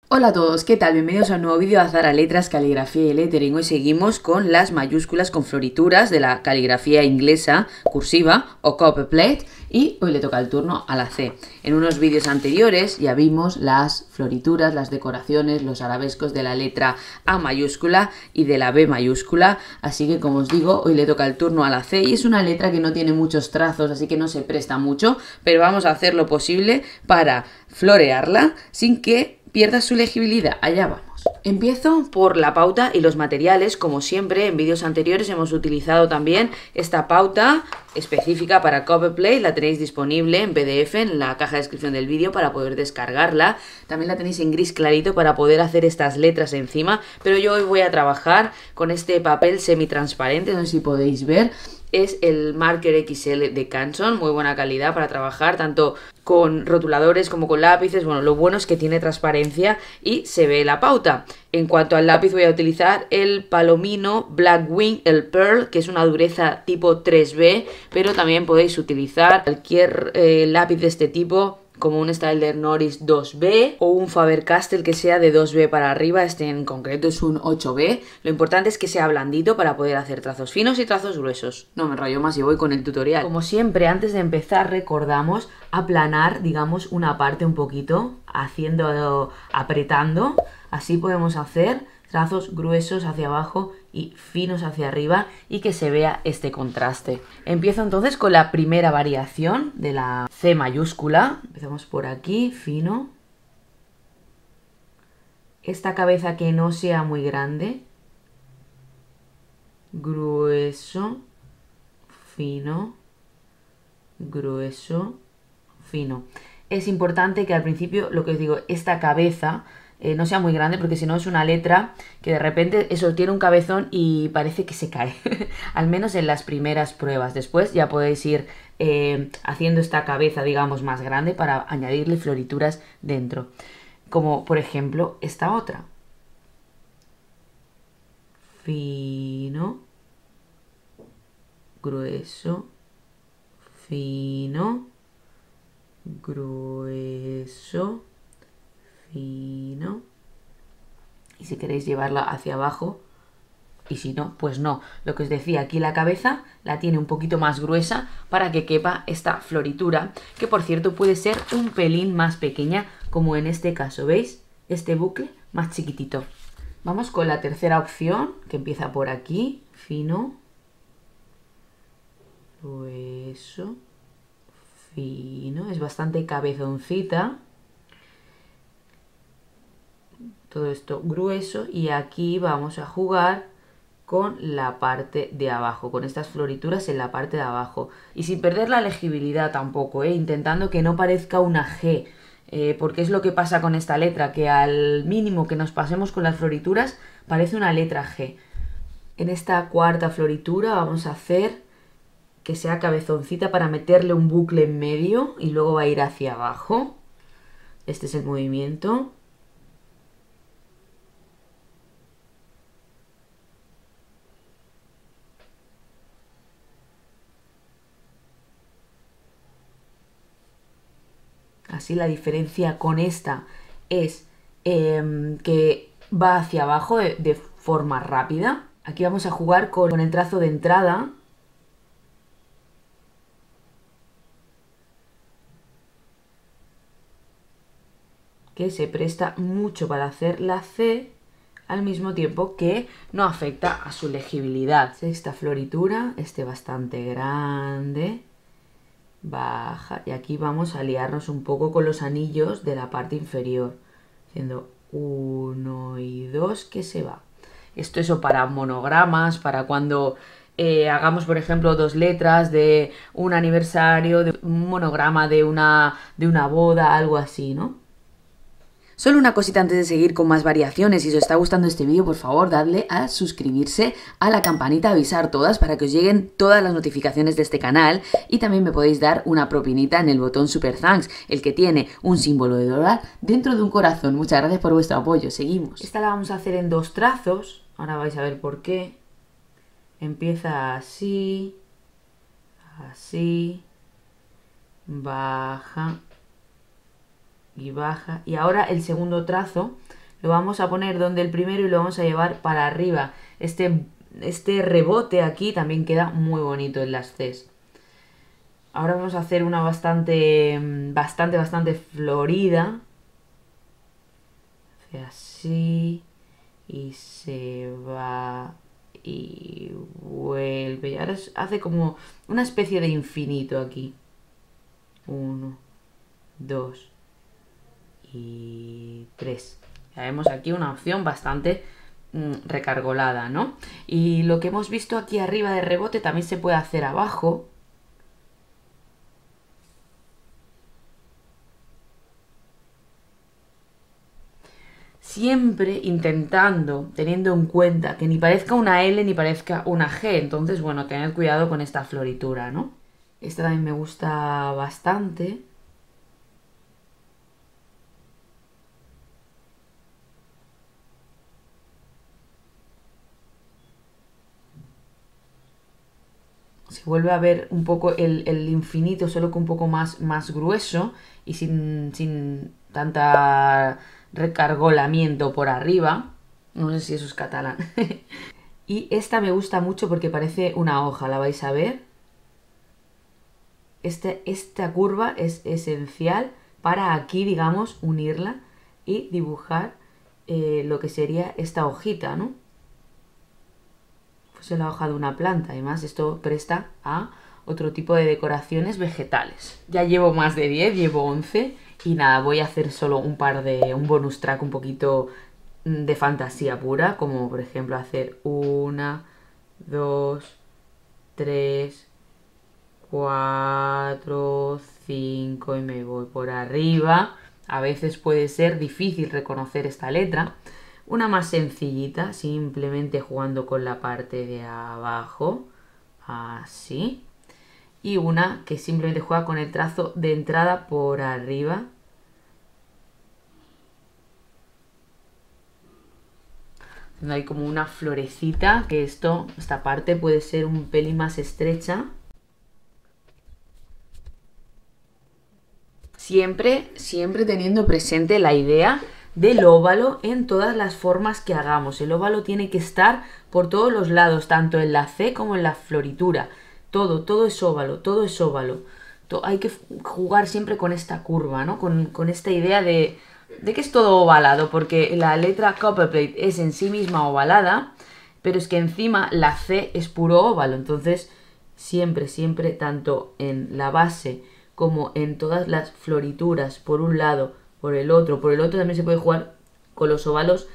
Hola a todos, ¿qué tal? Bienvenidos a un nuevo vídeo de Azara Letras, Caligrafía y Lettering. Hoy seguimos con las mayúsculas con florituras de la caligrafía inglesa cursiva o copperplate y hoy le toca el turno a la C. En unos vídeos anteriores ya vimos las florituras, las decoraciones, los arabescos de la letra A mayúscula y de la B mayúscula, así que como os digo, hoy le toca el turno a la C y es una letra que no tiene muchos trazos, así que no se presta mucho, pero vamos a hacer lo posible para florearla sin que pierda su legibilidad. Allá vamos. Empiezo por la pauta y los materiales. Como siempre, en vídeos anteriores hemos utilizado también esta pauta específica para copperplate. La tenéis disponible en PDF en la caja de descripción del vídeo para poder descargarla. También la tenéis en gris clarito para poder hacer estas letras encima. Pero yo hoy voy a trabajar con este papel semitransparente, no sé si podéis ver. Es el marker XL de Canson, muy buena calidad para trabajar tanto con rotuladores como con lápices. Bueno, lo bueno es que tiene transparencia y se ve la pauta. En cuanto al lápiz voy a utilizar el Palomino Blackwing, el Pearl, que es una dureza tipo 3B, pero también podéis utilizar cualquier lápiz de este tipo, como un Staedtler Norris 2B o un Faber-Castell que sea de 2B para arriba. Este en concreto es un 8B. Lo importante es que sea blandito para poder hacer trazos finos y trazos gruesos. No me enrollo más y voy con el tutorial. Como siempre, antes de empezar recordamos aplanar, digamos, una parte un poquito, apretando. Así podemos hacer trazos gruesos hacia abajo y finos hacia arriba y que se vea este contraste. Empiezo entonces con la primera variación de la C mayúscula. Empezamos por aquí, fino. Esta cabeza que no sea muy grande. Grueso, fino, grueso, fino. Es importante que al principio, lo que os digo, esta cabeza no sea muy grande, porque si no es una letra que de repente eso tiene un cabezón y parece que se cae. Al menos en las primeras pruebas. Después ya podéis ir haciendo esta cabeza, digamos, más grande para añadirle florituras dentro. Como por ejemplo esta otra. Fino, grueso, fino, grueso, fino. Y si queréis llevarla hacia abajo, y si no, pues no. Lo que os decía, aquí la cabeza la tiene un poquito más gruesa para que quepa esta floritura, que por cierto puede ser un pelín más pequeña, como en este caso, ¿veis? Este bucle más chiquitito. Vamos con la tercera opción, que empieza por aquí, fino, grueso, fino, es bastante cabezoncita. Todo esto grueso y aquí vamos a jugar con la parte de abajo, con estas florituras en la parte de abajo. Y sin perder la legibilidad tampoco, intentando que no parezca una G, porque es lo que pasa con esta letra, que al mínimo que nos pasemos con las florituras parece una letra G. En esta cuarta floritura vamos a hacer que sea cabezoncita para meterle un bucle en medio y luego va a ir hacia abajo. Este es el movimiento. Así la diferencia con esta es que va hacia abajo de forma rápida. Aquí vamos a jugar con el trazo de entrada. Que se presta mucho para hacer la C al mismo tiempo que no afecta a su legibilidad. Sexta floritura, este bastante grande. Baja y aquí vamos a liarnos un poco con los anillos de la parte inferior, haciendo 1 y 2 que se va. Esto es para monogramas, para cuando hagamos por ejemplo 2 letras de un aniversario, de un monograma de una boda, algo así, ¿no? Solo una cosita antes de seguir con más variaciones. Si os está gustando este vídeo, por favor, dadle a suscribirse, a la campanita, avisar todas para que os lleguen todas las notificaciones de este canal. Y también me podéis dar una propinita en el botón Super Thanks, el que tiene un símbolo de dólar dentro de un corazón. Muchas gracias por vuestro apoyo. Seguimos. Esta la vamos a hacer en 2 trazos. Ahora vais a ver por qué. Empieza así, así, baja y baja. Y ahora el segundo trazo Lo vamos a poner donde el primero y lo vamos a llevar para arriba. Este rebote aquí también queda muy bonito en las Cs. Ahora vamos a hacer una bastante florida. Hace así. Y se va y vuelve. Y ahora hace como una especie de infinito aquí. 1, 2 y 3. Ya vemos aquí una opción bastante recargolada, ¿no? Y lo que hemos visto aquí arriba de rebote también se puede hacer abajo. Siempre intentando, teniendo en cuenta que ni parezca una L ni parezca una G. Entonces, bueno, tened cuidado con esta floritura, ¿no? Esta también me gusta bastante. Se vuelve a ver un poco el infinito, solo que un poco más grueso y sin tanta recargolamiento por arriba. No sé si eso es catalán. Y esta me gusta mucho porque parece una hoja, ¿la vais a ver? Esta curva es esencial para aquí, digamos, unirla y dibujar lo que sería esta hojita, ¿no? Pues es la hoja de una planta. Además, esto presta a otro tipo de decoraciones vegetales. Ya llevo más de 10, llevo 11 y nada, voy a hacer solo un bonus track un poquito de fantasía pura, como por ejemplo hacer 1, 2, 3, 4, 5 y me voy por arriba. A veces puede ser difícil reconocer esta letra. Una más sencillita, simplemente jugando con la parte de abajo, así. Y una que simplemente juega con el trazo de entrada por arriba. Hay como una florecita, que esta parte puede ser un pelín más estrecha. Siempre teniendo presente la idea del óvalo en todas las formas que hagamos. El óvalo tiene que estar por todos los lados, tanto en la C como en la floritura. Todo es óvalo, todo es óvalo. Hay que jugar siempre con esta curva, ¿no? Con esta idea de que es todo ovalado, porque la letra Copperplate es en sí misma ovalada, pero es que encima la C es puro óvalo. Entonces, siempre, tanto en la base como en todas las florituras, por un lado, por el otro también se puede jugar con los óvalos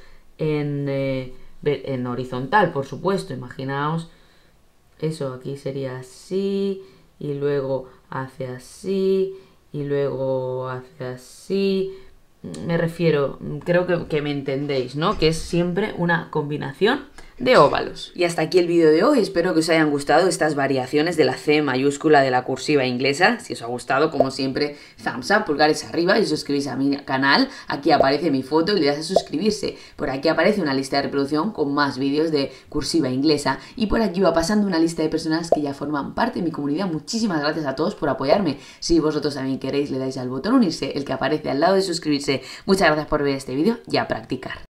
en horizontal, por supuesto. Imaginaos eso, aquí sería así, y luego hace así, y luego hace así. Me refiero, creo que me entendéis, ¿no? Que es siempre una combinación de óvalos. Y hasta aquí el vídeo de hoy. Espero que os hayan gustado estas variaciones de la C mayúscula de la cursiva inglesa. Si os ha gustado, como siempre, thumbs up, pulgares arriba, y os suscribís a mi canal. Aquí aparece mi foto y le das a suscribirse. Por aquí aparece una lista de reproducción con más vídeos de cursiva inglesa. Y por aquí va pasando una lista de personas que ya forman parte de mi comunidad. Muchísimas gracias a todos por apoyarme. Si vosotros también queréis, le dais al botón unirse, el que aparece al lado de suscribirse. Muchas gracias por ver este vídeo y a practicar.